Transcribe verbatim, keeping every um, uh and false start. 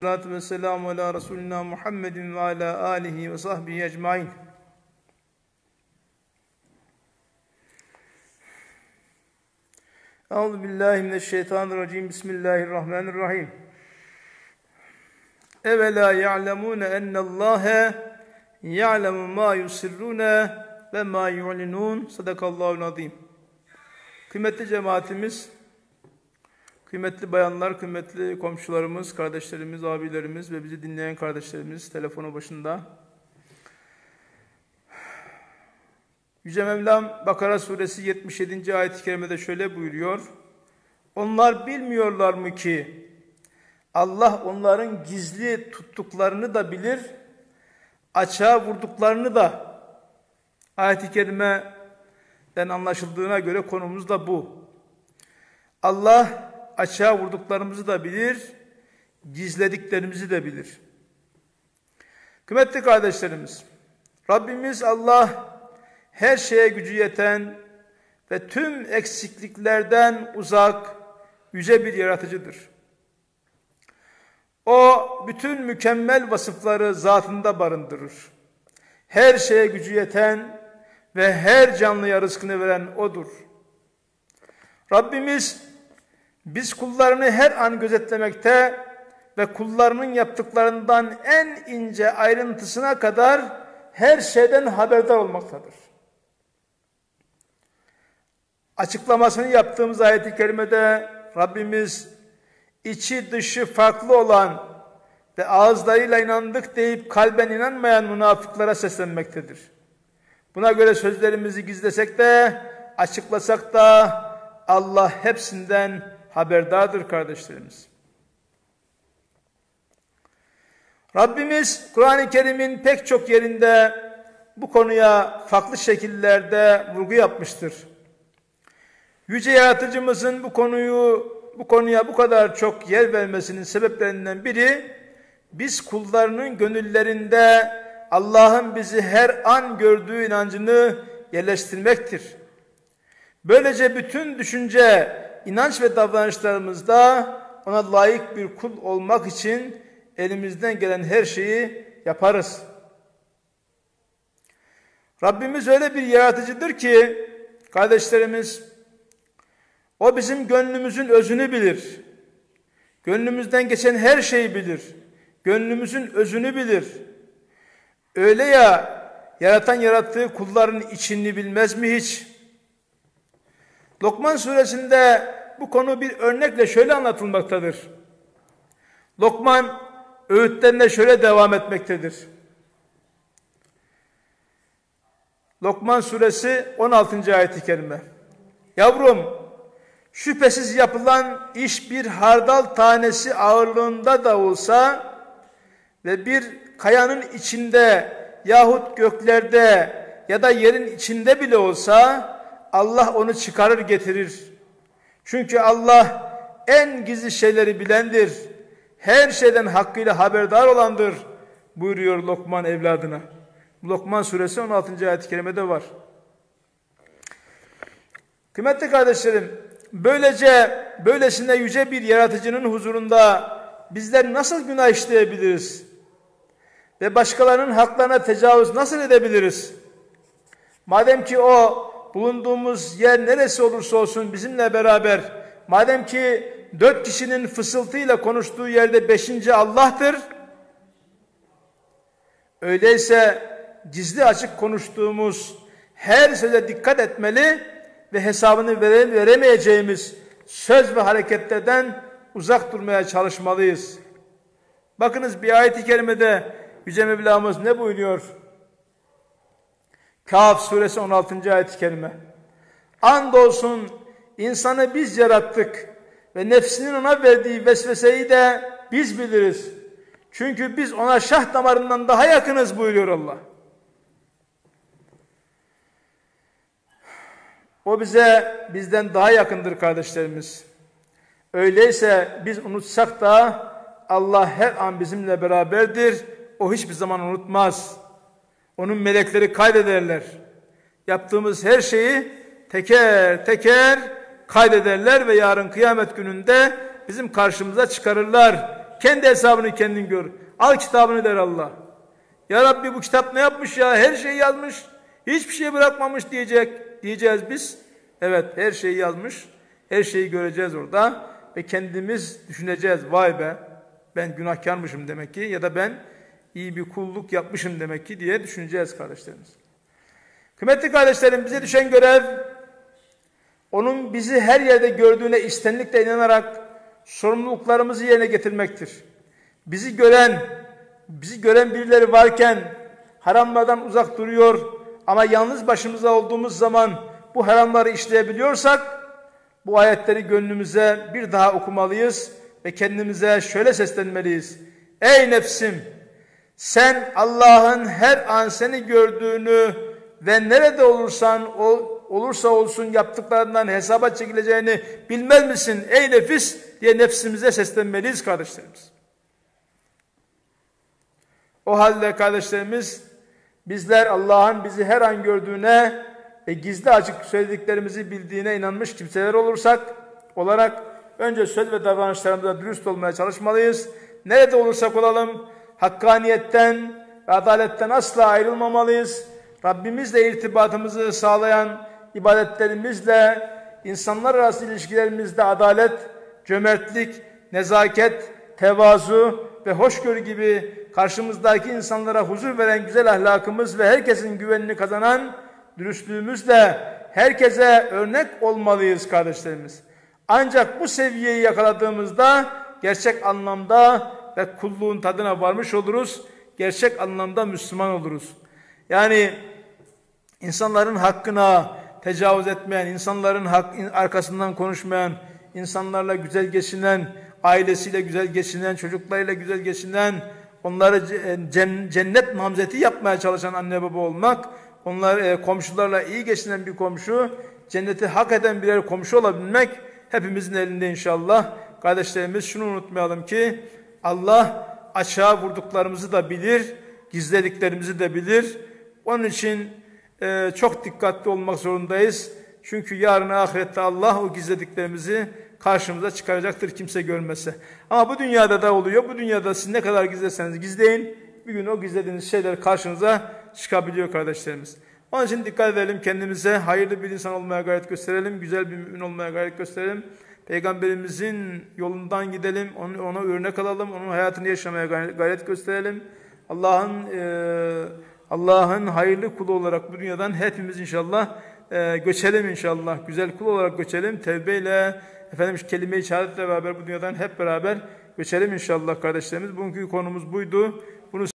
Salatu ve selamu ala Resulina Muhammedin ve ala alihi ve sahbihi ecmain. Euzu billahi mineşşeytanirracim. Bismillahirrahmanirrahim. Evela ya'lemune ennallâhe ya'lemu ma yusirrune ve ma yu'linun. Sadakallahul azim. Kıymetli cemaatimiz, kıymetli bayanlar, kıymetli komşularımız, kardeşlerimiz, abilerimiz ve bizi dinleyen kardeşlerimiz telefonu başında. Yüce Mevlam Bakara suresi yetmiş yedinci ayet-i kerimede şöyle buyuruyor. Onlar bilmiyorlar mı ki Allah onların gizli tuttuklarını da bilir, açığa vurduklarını da. Ayet-i kerimeden anlaşıldığına göre konumuz da bu. Allah açığa vurduklarımızı da bilir, gizlediklerimizi de bilir. Kıymetli kardeşlerimiz, Rabbimiz Allah her şeye gücü yeten ve tüm eksikliklerden uzak, yüce bir yaratıcıdır. O bütün mükemmel vasıfları zatında barındırır. Her şeye gücü yeten ve her canlıya rızkını veren O'dur. Rabbimiz biz kullarını her an gözetlemekte ve kullarının yaptıklarından en ince ayrıntısına kadar her şeyden haberdar olmaktadır. Açıklamasını yaptığımız ayet-i kerimede Rabbimiz içi dışı farklı olan ve ağızlarıyla inandık deyip kalben inanmayan münafıklara seslenmektedir. Buna göre sözlerimizi gizlesek de açıklasak da Allah hepsinden haberdardır kardeşlerimiz. Rabbimiz Kur'an-ı Kerim'in pek çok yerinde bu konuya farklı şekillerde vurgu yapmıştır. Yüce Yaratıcımızın bu konuyu bu konuya bu kadar çok yer vermesinin sebeplerinden biri, biz kullarının gönüllerinde Allah'ın bizi her an gördüğü inancını yerleştirmektir. Böylece bütün düşünce, inanç ve davranışlarımızda ona layık bir kul olmak için elimizden gelen her şeyi yaparız. Rabbimiz öyle bir yaratıcıdır ki kardeşlerimiz, O bizim gönlümüzün özünü bilir. Gönlümüzden geçen her şeyi bilir. Gönlümüzün özünü bilir. Öyle ya, yaratan yarattığı kulların içini bilmez mi hiç? Lokman suresinde bu konu bir örnekle şöyle anlatılmaktadır. Lokman öğütlerine şöyle devam etmektedir. Lokman suresi on altıncı ayet-i kerime. Yavrum, şüphesiz yapılan iş bir hardal tanesi ağırlığında da olsa ve bir kayanın içinde yahut göklerde ya da yerin içinde bile olsa Allah onu çıkarır getirir. Çünkü Allah en gizli şeyleri bilendir. Her şeyden hakkıyla haberdar olandır buyuruyor Lokman evladına. Lokman suresi on altıncı ayet-i kerimede var. Kıymetli kardeşlerim, böylece böylesine yüce bir yaratıcının huzurunda bizler nasıl günah işleyebiliriz? Ve başkalarının haklarına tecavüz nasıl edebiliriz? Madem ki o bulunduğumuz yer neresi olursa olsun bizimle beraber, madem ki dört kişinin fısıltıyla konuştuğu yerde beşinci Allah'tır, öyleyse gizli açık konuştuğumuz her söze dikkat etmeli ve hesabını vere, veremeyeceğimiz söz ve hareketlerden uzak durmaya çalışmalıyız. Bakınız bir ayet-i kerimede Yüce Mevlamız ne buyuruyor? Kâf suresi on altıncı ayet-i kerime. Andolsun insanı biz yarattık ve nefsinin ona verdiği vesveseyi de biz biliriz. Çünkü biz ona şah damarından daha yakınız buyuruyor Allah. O bize bizden daha yakındır kardeşlerimiz. Öyleyse biz unutsak da Allah her an bizimle beraberdir. O hiçbir zaman unutmaz. Onun melekleri kaydederler. Yaptığımız her şeyi teker teker kaydederler ve yarın kıyamet gününde bizim karşımıza çıkarırlar. kendi hesabını kendin gör. Al kitabını der Allah. Ya Rabbi bu kitap ne yapmış ya? Her şeyi yazmış. Hiçbir şey bırakmamış diyecek. Diyeceğiz biz. Evet, her şeyi yazmış. Her şeyi göreceğiz orada. Ve kendimiz düşüneceğiz. Vay be, ben günahkarmışım demek ki. Ya da ben iyi bir kulluk yapmışım demek ki diye düşüneceğiz kardeşlerimiz. Kıymetli kardeşlerim, bize düşen görev, onun bizi her yerde gördüğüne içtenlikle inanarak sorumluluklarımızı yerine getirmektir. Bizi gören, bizi gören birileri varken haramlardan uzak duruyor ama yalnız başımıza olduğumuz zaman bu haramları işleyebiliyorsak, bu ayetleri gönlümüze bir daha okumalıyız ve kendimize şöyle seslenmeliyiz. Ey nefsim! Sen Allah'ın her an seni gördüğünü ve nerede olursan ol, olursa olsun yaptıklarından hesaba çekileceğini bilmez misin ey nefis diye nefsimize seslenmeliyiz kardeşlerimiz. O halde kardeşlerimiz, bizler Allah'ın bizi her an gördüğüne ve gizli açık söylediklerimizi bildiğine inanmış kimseler olursak olarak önce söz ve davranışlarımızda dürüst olmaya çalışmalıyız. Nerede olursak olalım hakkaniyetten ve adaletten asla ayrılmamalıyız. Rabbimizle irtibatımızı sağlayan ibadetlerimizle, insanlar arası ilişkilerimizde adalet, cömertlik, nezaket, tevazu ve hoşgörü gibi karşımızdaki insanlara huzur veren güzel ahlakımız ve herkesin güvenini kazanan dürüstlüğümüzle herkese örnek olmalıyız kardeşlerimiz. Ancak bu seviyeyi yakaladığımızda gerçek anlamda ve kulluğun tadına varmış oluruz. Gerçek anlamda Müslüman oluruz. Yani insanların hakkına tecavüz etmeyen, insanların hak, arkasından konuşmayan, insanlarla güzel geçinen, ailesiyle güzel geçinen, çocuklarıyla güzel geçinen, onları cennet namzeti yapmaya çalışan anne baba olmak, onlar komşularla iyi geçinen bir komşu, cenneti hak eden birer komşu olabilmek hepimizin elinde inşallah. Kardeşlerimiz, şunu unutmayalım ki Allah açığa vurduklarımızı da bilir, gizlediklerimizi de bilir. Onun için e, çok dikkatli olmak zorundayız. Çünkü yarın ahirette Allah o gizlediklerimizi karşımıza çıkaracaktır kimse görmese. Ama bu dünyada da oluyor. Bu dünyada siz ne kadar gizleseniz gizleyin, bir gün o gizlediğiniz şeyler karşınıza çıkabiliyor kardeşlerimiz. Onun için dikkat edelim kendimize, hayırlı bir insan olmaya gayret gösterelim, güzel bir mümin olmaya gayret gösterelim. Peygamberimizin yolundan gidelim, onu, ona örnek alalım, onun hayatını yaşamaya gayret gösterelim. Allah'ın e, Allah'ın hayırlı kulu olarak bu dünyadan hepimiz inşallah e, göçelim inşallah. Güzel kul olarak göçelim. Tevbeyle, efendim kelime-i şehadetle beraber bu dünyadan hep beraber göçelim inşallah kardeşlerimiz. Bugünkü konumuz buydu. Bunu